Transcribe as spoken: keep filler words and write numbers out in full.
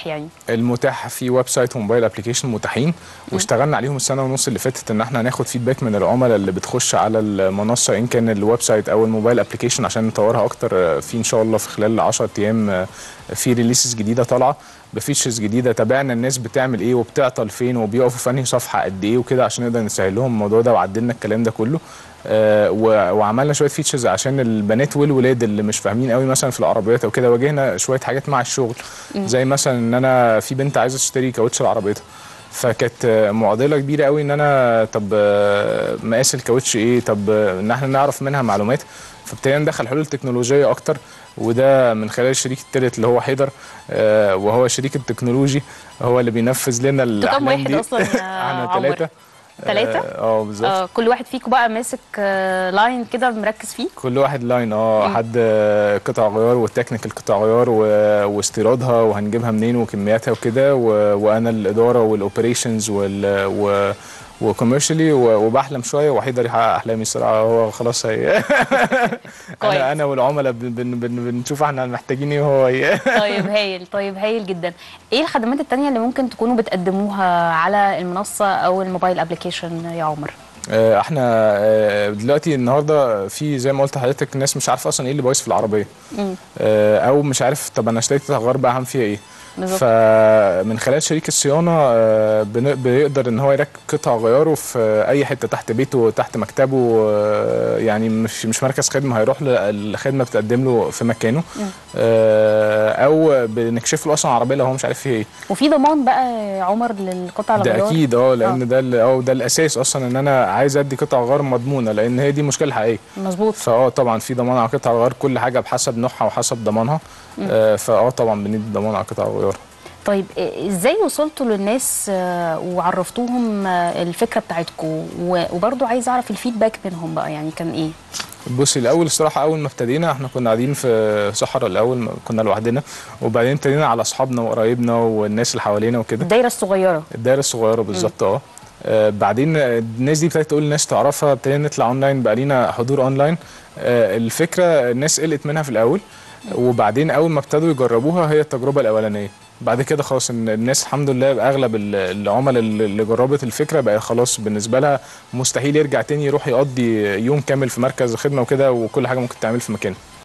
المتاح يعني؟ المتاح في ويب سايت وموبايل ابلكيشن متاحين، واشتغلنا عليهم السنه ونص اللي فاتت ان احنا هناخد فيدباك من العملاء اللي بتخش على المنصه ان كان الويب سايت او الموبايل ابلكيشن عشان نطورها اكتر. في ان شاء الله في خلال عشرة ايام في ريليسز جديده طالعه بفيتشرز جديده، تابعنا الناس بتعمل ايه وبتعطل فين وبيقفوا في انهي صفحه قد ايه وكده عشان نقدر نسهل لهم الموضوع ده، وعدلنا الكلام ده كله. آه وعملنا شويه فيتشرز عشان البنات والولاد اللي مش فاهمين قوي مثلا في العربيات او كده. واجهنا شويه حاجات مع الشغل زي مثلا ان انا في بنت عايزه تشتري كاوتش لعربيتها، فكانت معضله كبيره قوي ان انا طب مقاس الكاوتش ايه، طب ان احنا نعرف منها معلومات. فابتدينا ندخل حلول تكنولوجيه اكتر، وده من خلال الشريك الثالث اللي هو حيدر، آه وهو الشريك التكنولوجي هو اللي بينفذ لنا الاحلام دي. كم واحد اصلا يا عمر؟ ثلاثه. ثلاثة؟ اه بالظبط. آه كل واحد فيكم بقى ماسك آه لاين كده مركز فيه؟ كل واحد لاين، اه حد آه قطع غيار والتكنيكال قطع غيار واستيرادها وهنجيبها منين وكمياتها وكده، وانا الاداره والاوبريشنز وال وكوميرشلي، وبحلم شويه وحيدر يحقق احلامي الصراحه. هو خلاص هي انا انا والعملاء بن بن بن بنشوف احنا محتاجين ايه وهو هي. طيب هايل، طيب هايل جدا. ايه الخدمات الثانيه اللي ممكن تكونوا بتقدموها على المنصه او الموبايل ابلكيشن يا عمر؟ احنا دلوقتي النهارده في زي ما قلت لحضرتك الناس مش عارفه اصلا ايه اللي بايظ في العربيه، او مش عارف طب انا اشتريت قطع غيار بقى هعمل فيها ايه. بالزبط. فمن خلال شريك الصيانه بيقدر ان هو يركب قطع غياره في اي حته تحت بيته تحت مكتبه، يعني مش مش مركز خدمه، هيروح الخدمه بتقدم له في مكانه، او بنكشف له اصلا العربيه لو هو مش عارف فيها ايه. وفي ضمان بقى يا عمر للقطع الغيار؟ ده اكيد اه، لان ده اه ده الاساس اصلا ان انا عايز ادي قطع غيار مضمونه، لان هي دي المشكله الحقيقيه. مظبوط. فاه طبعا في ضمان على قطع الغيار، كل حاجه بحسب نوعها وحسب ضمانها. آه فاه طبعا بندي ضمان على قطع الغيار. طيب ازاي وصلتوا للناس وعرفتوهم الفكره بتاعتكم؟ وبرضه عايز اعرف الفيدباك منهم بقى يعني كان ايه؟ بصي الاول الصراحه اول ما ابتدينا احنا كنا قاعدين في صحراء، الاول كنا لوحدنا، وبعدين ابتدينا على اصحابنا وقرايبنا والناس اللي حوالينا وكده. الدايره الصغيره. الدايره الصغيره بالظبط اه. آه بعدين الناس دي ابتدت تقول الناس تعرفها، ابتدينا نطلع اونلاين، بقى لينا حضور اونلاين. آه الفكره الناس قلقت منها في الاول، وبعدين اول ما ابتدوا يجربوها هي التجربه الاولانيه، بعد كده خلاص الناس الحمد لله اغلب العملاء اللي جربت الفكره بقى خلاص بالنسبه لها مستحيل يرجع تاني يروح يقضي يوم كامل في مركز خدمه وكده، وكل حاجه ممكن تعمل في مكانه.